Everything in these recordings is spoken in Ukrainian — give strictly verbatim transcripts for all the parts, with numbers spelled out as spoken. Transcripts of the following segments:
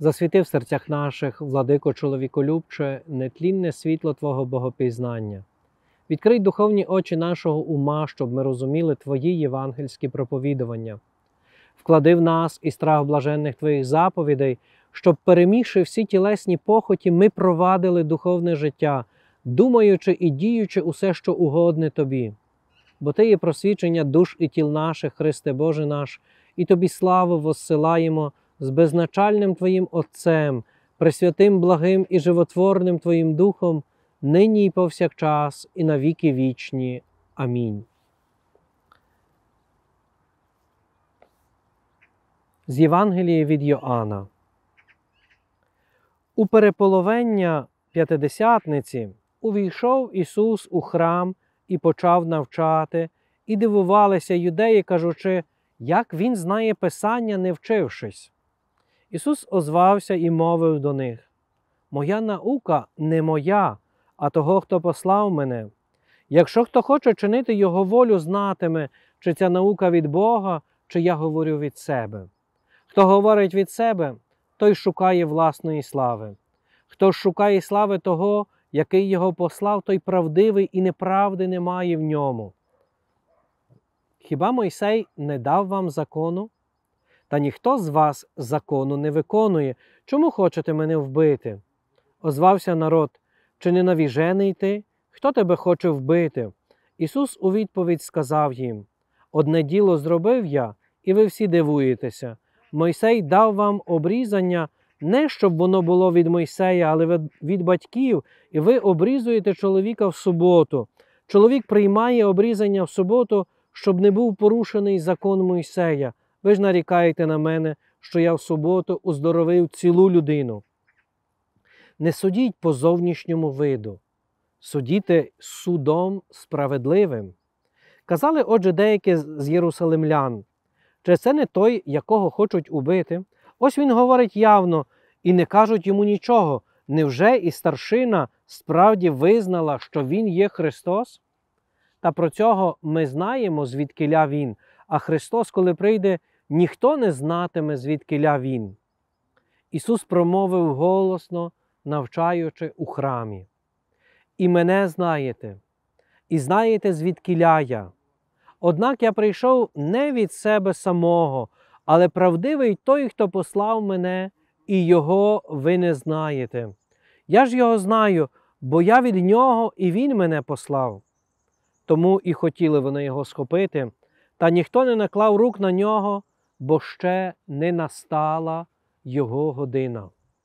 Засвіти в серцях наших, владико чоловіколюбче, нетлінне світло Твого богопізнання. Відкрий духовні очі нашого ума, щоб ми розуміли Твої євангельські проповідування. Вклади в нас і страх блаженних Твоїх заповідей, щоб, перемігши всі тілесні похоті, ми провадили духовне життя, думаючи і діючи усе, що угодне Тобі. Бо Ти є просвічення душ і тіл наших, Христе Боже наш, і Тобі славу воссилаємо з безначальним Твоїм Отцем, пресвятим, благим і животворним Твоїм Духом, нині і повсякчас, і на віки вічні. Амінь. З Євангелії від Йоанна. У переполовення П'ятидесятниці увійшов Ісус у храм і почав навчати, і дивувалися юдеї, кажучи, як Він знає Писання, не вчившись. Ісус озвався і мовив до них: «Моя наука не моя, а того, хто послав мене. Якщо хто хоче чинити Його волю, знатиме, чи ця наука від Бога, чи я говорю від себе. Хто говорить від себе, той шукає власної слави. Хто шукає слави того, який Його послав, той правдивий, і неправди немає в ньому. Хіба Мойсей не дав вам закону? Та ніхто з вас закону не виконує. Чому хочете мене вбити?» Озвався народ: «Чи не навіжений ти? Хто тебе хоче вбити?» Ісус у відповідь сказав їм: «Одне діло зробив я, і ви всі дивуєтеся. Мойсей дав вам обрізання не щоб воно було від Мойсея, але від батьків, і ви обрізуєте чоловіка в суботу. Чоловік приймає обрізання в суботу, щоб не був порушений закон Мойсея. Ви ж нарікаєте на мене, що я в суботу уздоровив цілу людину. Не судіть по зовнішньому виду, судіте судом справедливим». Казали, отже, деякі з єрусалимлян: «Чи це не той, якого хочуть убити? Ось він говорить явно, і не кажуть йому нічого. Невже і старшина справді визнала, що він є Христос? Та про цього ми знаємо, звідкиля він, а Христос, коли прийде, ніхто не знатиме, звідкиля він». Ісус промовив голосно, навчаючи у храмі: «І мене знаєте, і знаєте, звідкиля я. Однак я прийшов не від себе самого, але правдивий той, хто послав мене, і Його ви не знаєте. Я ж Його знаю, бо я від Нього, і Він мене послав». Тому і хотіли вони Його схопити, та ніхто не наклав рук на Нього, бо ще не настала Його година.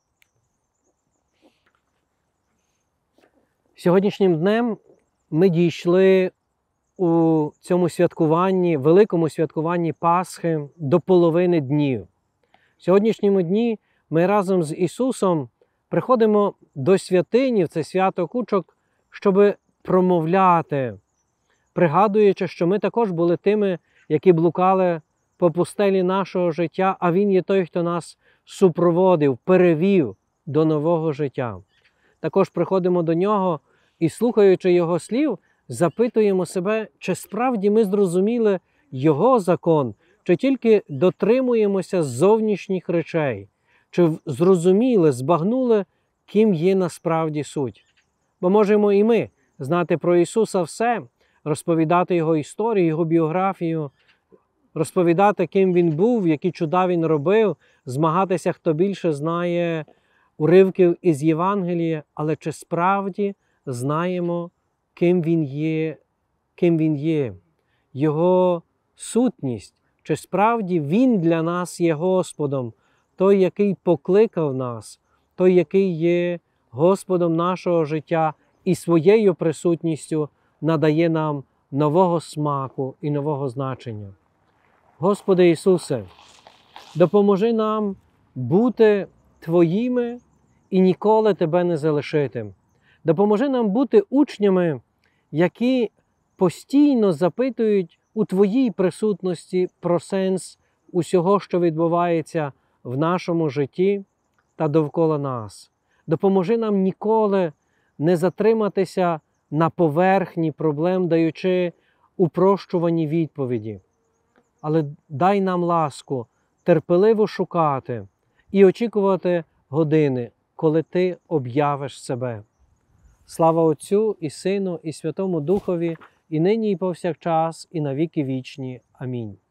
Сьогоднішнім днем ми дійшли у цьому святкуванні, великому святкуванні Пасхи до половини днів. В сьогоднішньому дні ми разом з Ісусом приходимо до святині в це свято кучок, щоб промовляти, пригадуючи, що ми також були тими, які блукали по пустелі нашого життя, а Він є той, хто нас супроводив, перевів до нового життя. Також приходимо до Нього і, слухаючи Його слів, запитуємо себе, чи справді ми зрозуміли Його закон, чи тільки дотримуємося зовнішніх речей, чи зрозуміли, збагнули, ким є насправді суть. Бо можемо і ми знати про Ісуса все, розповідати Його історію, Його біографію, розповідати, ким Він був, які чуда Він робив, змагатися, хто більше знає уривків із Євангелія, але чи справді знаємо, ким Він є, ким Він є, Його сутність, чи справді Він для нас є Господом, той, який покликав нас, той, який є Господом нашого життя і своєю присутністю надає нам нового смаку і нового значення. Господи Ісусе, допоможи нам бути Твоїми і ніколи Тебе не залишити. Допоможи нам бути учнями, які постійно запитують у Твоїй присутності про сенс усього, що відбувається в нашому житті та довкола нас. Допоможи нам ніколи не затриматися на поверхні проблем, даючи упрощувані відповіді. Але дай нам ласку терпеливо шукати і очікувати години, коли ти об'явиш себе. Слава Отцю і Сину, і Святому Духові, і нині, і повсякчас, і на віки вічні. Амінь.